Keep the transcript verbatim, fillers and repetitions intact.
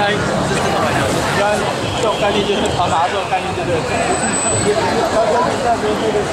在原来这种概念就是跑马这种概念，对不对？高中比赛的时候那个